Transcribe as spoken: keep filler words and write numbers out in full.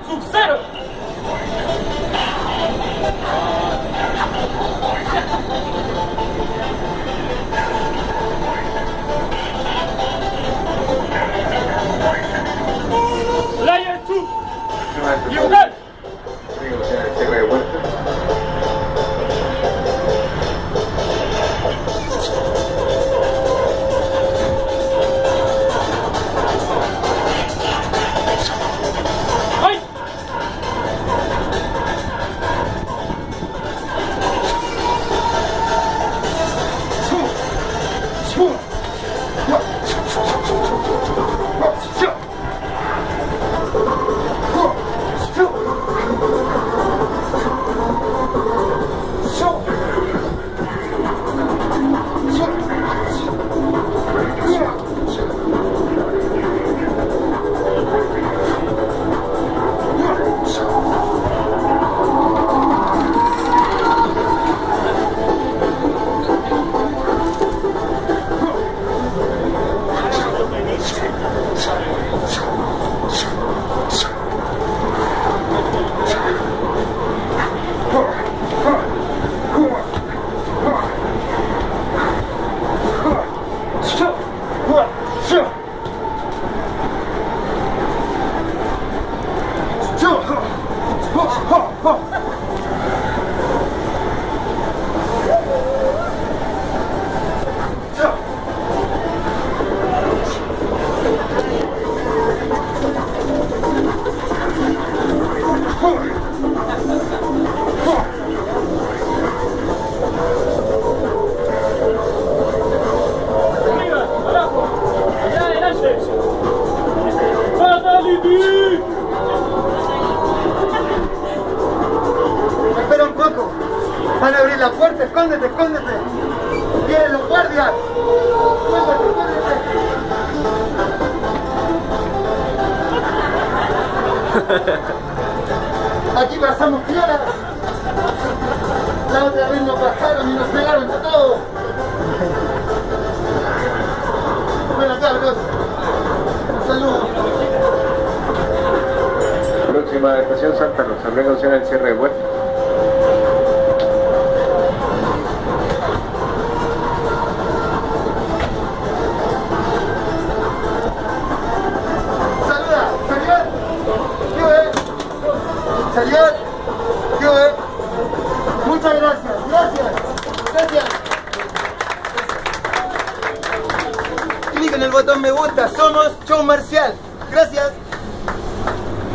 Sub-Zero. Layer two. You good? Espera un poco. Van a abrir la puerta. Escóndete, escóndete. Vienen los guardias. Escóndete, escóndete. Aquí pasamos piola. La otra vez nos bajaron y nos pegaron a todos. Bueno, cabros. Un saludo. Próxima estación Santa Rosa, precaución al cierre de puerta. Saluda, Saliot. ¿Qué ve? Saliot. ¿Qué ve? Muchas gracias, gracias, gracias. Clic en el botón me gusta, somos Show Marcial. Gracias.